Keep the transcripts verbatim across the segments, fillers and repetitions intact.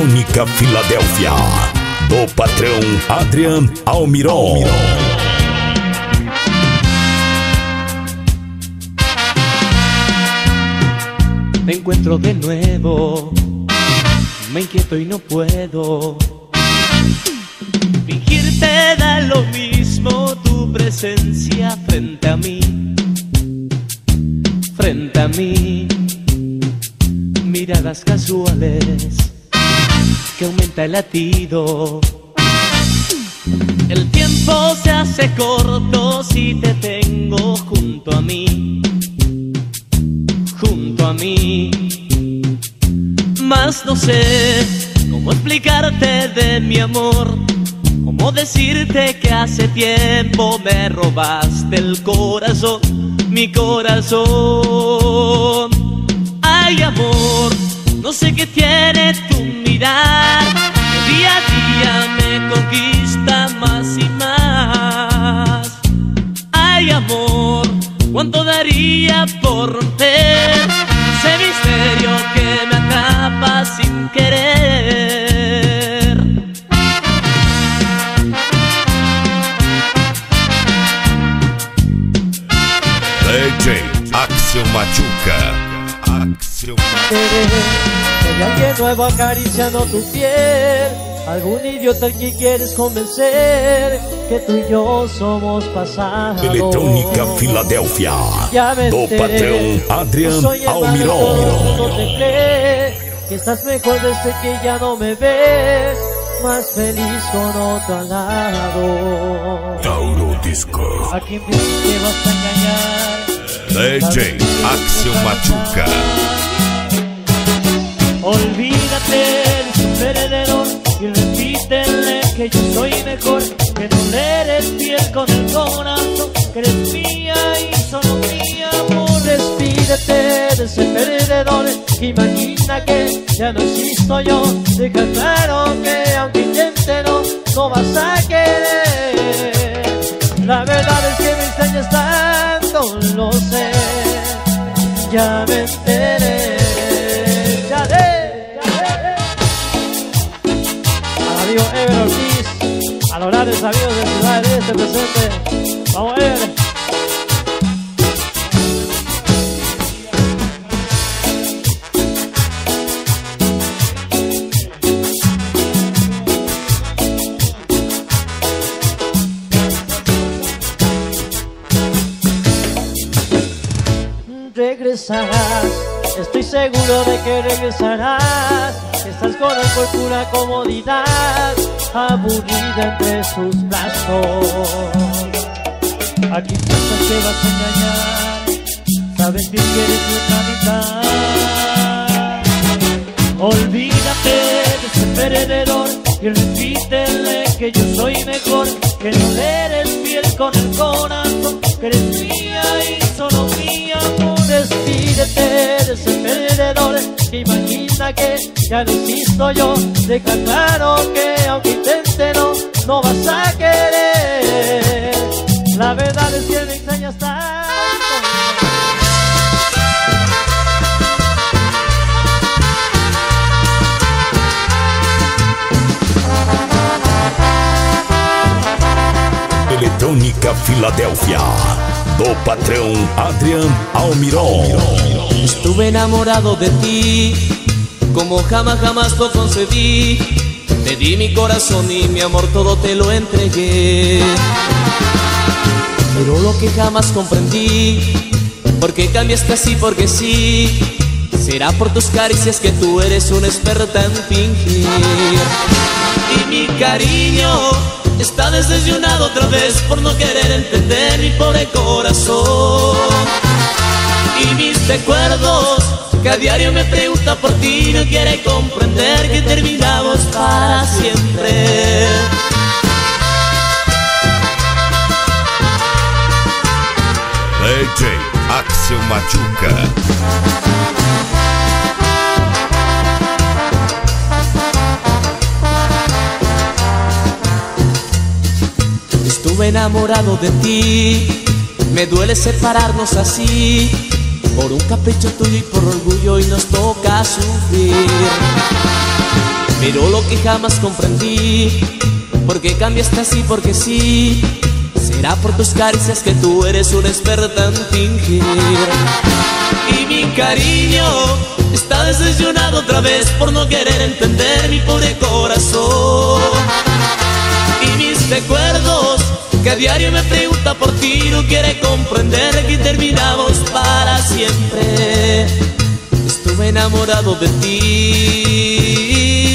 Eletrônica Filadélfia, do patrão Adrian Almiron. Te encuentro de nuevo, me inquieto y no puedo. Fingir te da lo mismo tu presencia frente a mí, frente a mí. Miradas casuales que aumenta el latido. El tiempo se hace corto si te tengo junto a mí, junto a mí. Mas no sé cómo explicarte de mi amor, cómo decirte que hace tiempo me robaste el corazón, mi corazón. Ay, amor, no sé qué tiene tu mirar, que día a día me conquista más y más. Ay, amor, cuánto daría por romper ese misterio que me atrapa sin querer. D J Axel Machuca. Axel Machuca. Hay alguien nuevo acariciando tu piel, algún idiota al que quieres convencer que tú y yo somos pasado. Eletrônica Filadélfia, do patrão Adrian Almiron. No te crees que estás mejor desde que ya no me ves, más feliz con otro al lado. Tauro Disco. ¿A quién piensas que vas a engañar? D J Axel Machuca. Olvídate de su perdedor y repítele que yo soy mejor, que no le eres fiel con el corazón, que eres mía y solo mía, amor. Despídete de ese perdedor que imagina que ya no existo yo. Deja claro que aunque intente no, no vas a querer. La verdad es que me extrañas tanto, lo sé, ya me enteré. Ya de amigo Ever Ortiz, a los grandes amigos de Ciudad de este presente. Vamos a ver. Regresarás, estoy seguro de que regresarás. Estás con él por pura comodidad, aburrida entre sus brazos. Aquí piensas que vas a engañar, sabes bien que eres nuestra mitad. Olvídate de ese perdedor y repítele que yo soy mejor, que no le eres fiel con el corazón, que eres mía y solo mía, amor. Despídete de ese perdedor que imagina que ya no existo yo. Deja claro que aunque intente no, no vas a querer. La verdad es que me extrañas tanto. Eletrônica Filadélfia, do patrão Adrian Almiron. Estuve enamorado de ti, como jamás jamás lo concebí. Te di mi corazón y mi amor, todo te lo entregué. Pero lo que jamás comprendí, ¿por qué cambiaste así? Porque sí. Será por tus caricias que tú eres una experta en fingir. Y mi cariño está desdeñado otra vez por no querer entender mi pobre corazón. Y mis recuerdos que a diario me pregunta por ti, no quiere comprender que terminamos para siempre. D J Axel Machuca. Estuve enamorado de ti, me duele separarnos así, por un capricho tuyo y por orgullo, y nos toca sufrir. pero lo que jamás comprendí, ¿por qué cambiaste así? Porque sí. Será por tus caricias que tú eres una experta en fingir. Y mi cariño está decepcionado otra vez por no querer entender mi pobre corazón. Y mis recuerdos que a diario me pregunta por ti no quiere comprender que terminamos para siempre. Estuve enamorado de ti.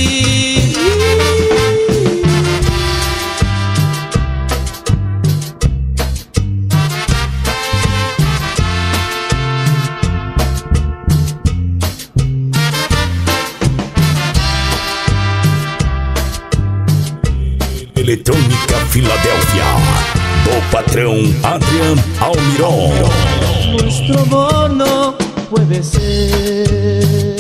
Eletrónica Filadélfia, do patrão Adrian Almiron. Nuestro amor no puede ser,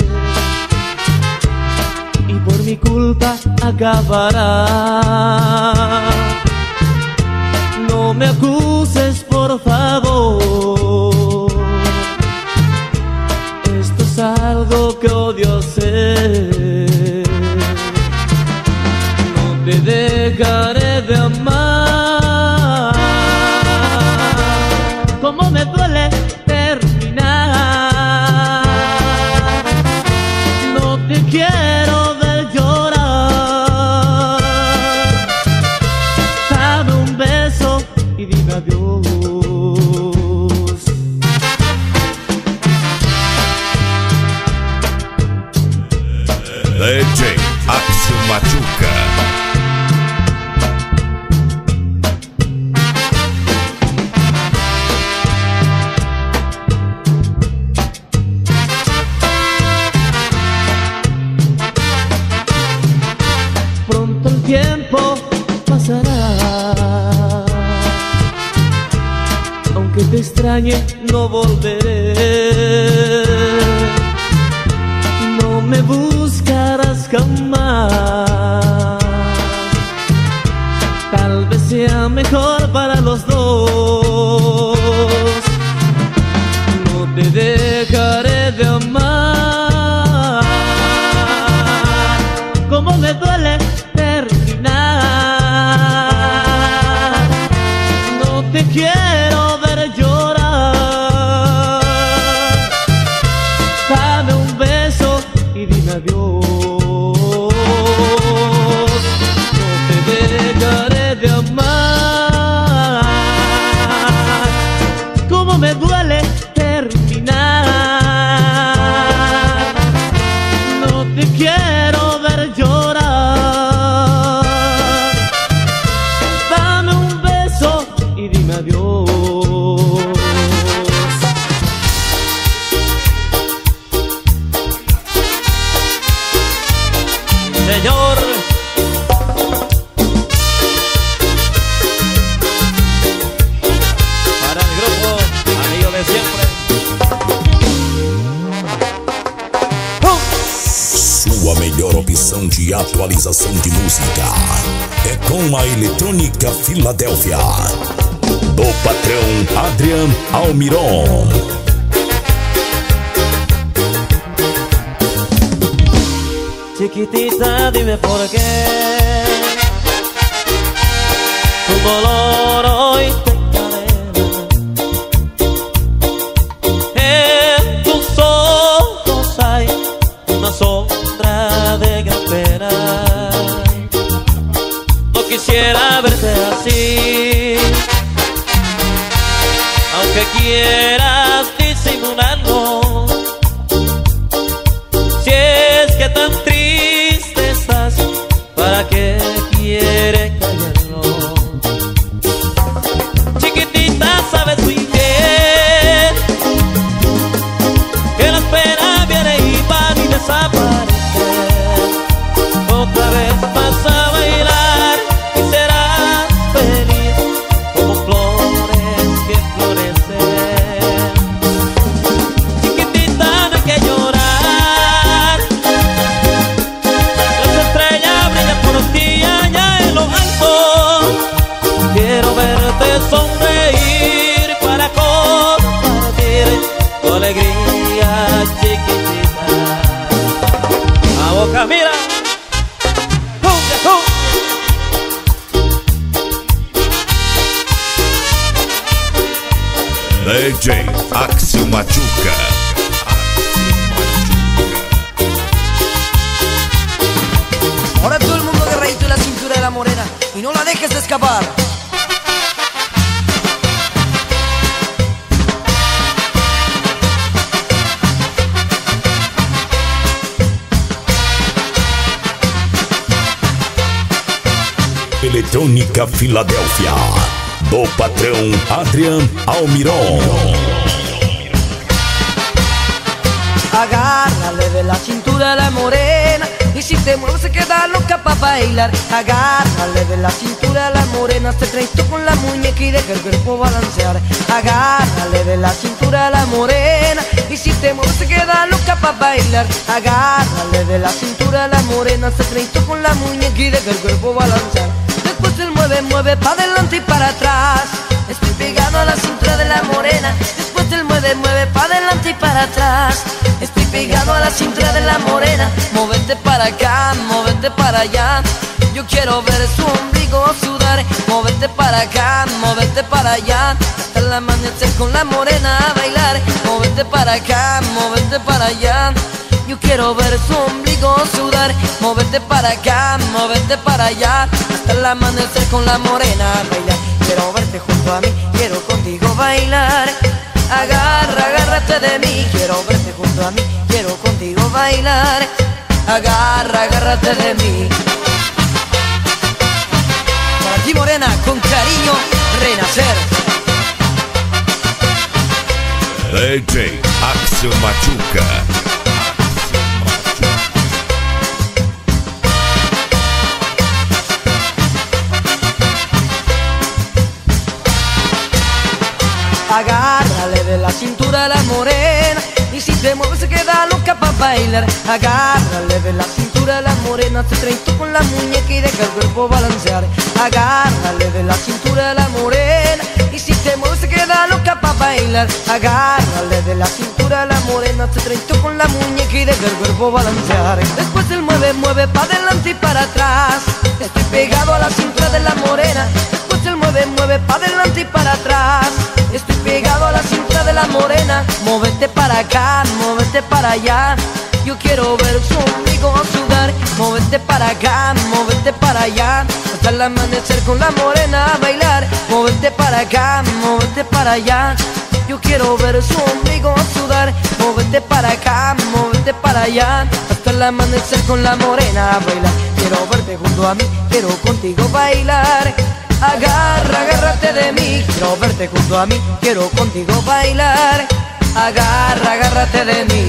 y por mi culpa acabará. No me acuses, por favor, esto es algo que odio hacer. No te dejaré de amar, como me duele terminar. No te quiero ver llorar. Dame un beso y dime adiós. D J Axel Machuca. Pronto el tiempo pasará, aunque te extrañe no volveré. No me buscarás jamás, tal vez sea mejor para los dos. No te dejaré de amar, como me duele terminar. No te quiero ver llorar. Dame un beso y dime adiós. No te dejaré de amar, como me duele terminar. No te quiero ver llorar. Dame un beso y dime adiós. Señor, para el grupo Amigo de Siempre. Sua melhor opção de atualização de música é com a Eletrónica Filadélfia, do patrão Adrian Almiron. Chiquitita, dime por qué tu dolor hoy te encadena. En tus ojos hay una sombra de gran pena. No quisiera verte así, aunque quieras disimularlo. Si es que tan triste estás, ¿para qué quieres callarlo? Chiquitita, sabes muy bien que la espera viene y va y desaparece. Otra vez vas a bailar y serás feliz como flores que florecen. D J Axel Machuca. Ahora todo el mundo agarradito en la cintura de la morena y no la dejes escapar. Eletrônica Filadélfia, do patrão Adrian Almiron. Agárrale de la cintura a la morena y si te mueves se queda loca pa' bailar. Agárrale de la cintura a la morena, te traes tú con la muñeca y deja el cuerpo balancear. Agárrale de la cintura a la morena y si te mueves se queda loca pa' bailar. Agárrale de la cintura a la morena, te traes tú con la muñeca y deja el cuerpo balancear. Después él mueve, mueve pa' adelante y para atrás. Estoy pegado a la cintura de la morena. Después él mueve, mueve pa' adelante y para atrás. Estoy pegado a la cintura de la morena. Móvete para acá, móvete para allá. Yo quiero ver su ombligo sudar. Móvete para acá, móvete para allá. Hasta el amanecer con la morena a bailar. Móvete para acá, móvete para allá. Yo quiero ver su ombligo sudar. Móvete para acá, móvete para allá. Hasta el amanecer con la morena a bailar. Quiero verte junto a mí, quiero contigo bailar. Agarra, agárrate de mí. Quiero verte junto a mí, quiero contigo bailar. Agarra, agárrate de mí. Para ti morena, con cariño, renacer. D J Axel Machuca. Agárrale de la cintura a la morena y si te mueves se queda loca pa' bailar. Agárrale de la cintura a la morena, te traes tú con la muñeca y deja el cuerpo balancear. Agárrale de la cintura a la morena y si te mueves se queda loca pa' bailar. Agárrale de la cintura a la morena, te traes tú con la muñeca y deja el cuerpo balancear. Después él mueve, mueve pa' adelante y para atrás. Estoy pegado a la cintura de la morena. Después él mueve, mueve pa' adelante y para atrás. Estoy pegado a la cintura de la morena. Móvete para acá, móvete para allá. Yo quiero ver su ombligo sudar. Móvete para acá, móvete para allá. Hasta el amanecer con la morena a bailar. Móvete para acá, móvete para allá. Yo quiero ver su ombligo sudar. Móvete para acá, móvete para allá. Hasta el amanecer con la morena a bailar. Quiero verte junto a mí, quiero contigo bailar. Agarra, agárrate de mí. Quiero verte junto a mí, quiero contigo bailar. Agarra, agárrate de mí.